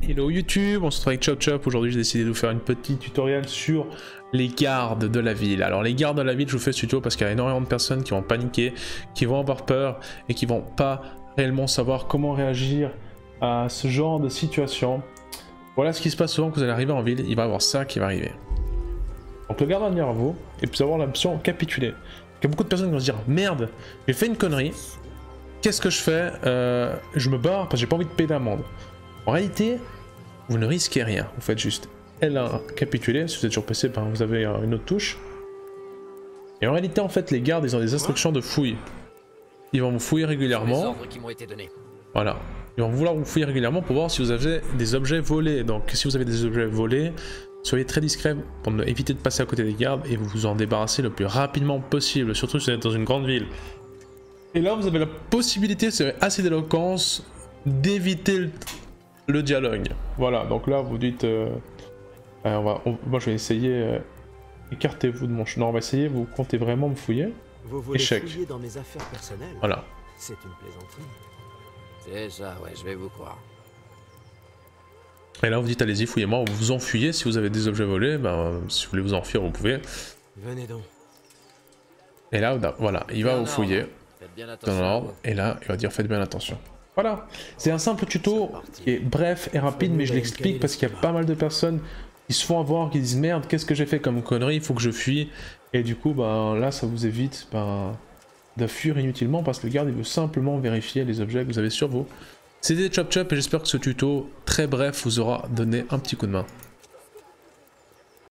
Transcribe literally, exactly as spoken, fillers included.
Hello YouTube, on se retrouve avec Chop Chop. Aujourd'hui j'ai décidé de vous faire une petite tutoriel sur les gardes de la ville. Alors les gardes de la ville, je vous fais ce tuto parce qu'il y a énormément de personnes qui vont paniquer, qui vont avoir peur et qui vont pas réellement savoir comment réagir à ce genre de situation. Voilà ce qui se passe souvent quand vous allez arriver en ville, il va y avoir ça qui va arriver. Donc le garde va venir à vous et puis avoir l'option capituler. Il y a beaucoup de personnes qui vont se dire merde, j'ai fait une connerie, qu'est-ce que je fais? euh, Je me barre parce que j'ai pas envie de payer d'amende. En réalité, vous ne risquez rien, vous faites juste L un capituler, si vous êtes sur P C, ben vous avez une autre touche. Et en réalité, en fait, les gardes, ils ont des instructions de fouille. Ils vont vous fouiller régulièrement. Voilà. Ils vont vouloir vous fouiller régulièrement pour voir si vous avez des objets volés. Donc si vous avez des objets volés, soyez très discret pour ne éviter de passer à côté des gardes et vous vous en débarrasser le plus rapidement possible, surtout si vous êtes dans une grande ville. Et là, vous avez la possibilité, c'est assez d'éloquence, d'éviter le... le dialogue. Voilà, donc là vous dites euh, euh, on va, on, moi je vais essayer euh, écartez-vous de mon chemin. Non, on va essayer, vous comptez vraiment me fouiller. Vous voulez échec. fouiller dans mes affaires personnelles? Voilà. C'est une plaisanterie. C'est ça, ouais, je vais vous croire. Et là vous dites allez-y, fouillez-moi, vous vous enfuyez. Si vous avez des objets volés, ben, si vous voulez vous enfuir vous pouvez. Venez donc. Et là voilà, il va Bien vous fouiller dans l'ordre et là il va dire faites bien attention. Voilà, c'est un simple tuto qui est bref et rapide, mais je l'explique parce qu'il y a pas mal de personnes qui se font avoir, qui disent merde, qu'est-ce que j'ai fait comme connerie, il faut que je fuis. Et du coup, ben, là, ça vous évite ben, de fuir inutilement parce que le garde il veut simplement vérifier les objets que vous avez sur vous. C'était Chop Chop et j'espère que ce tuto très bref vous aura donné un petit coup de main.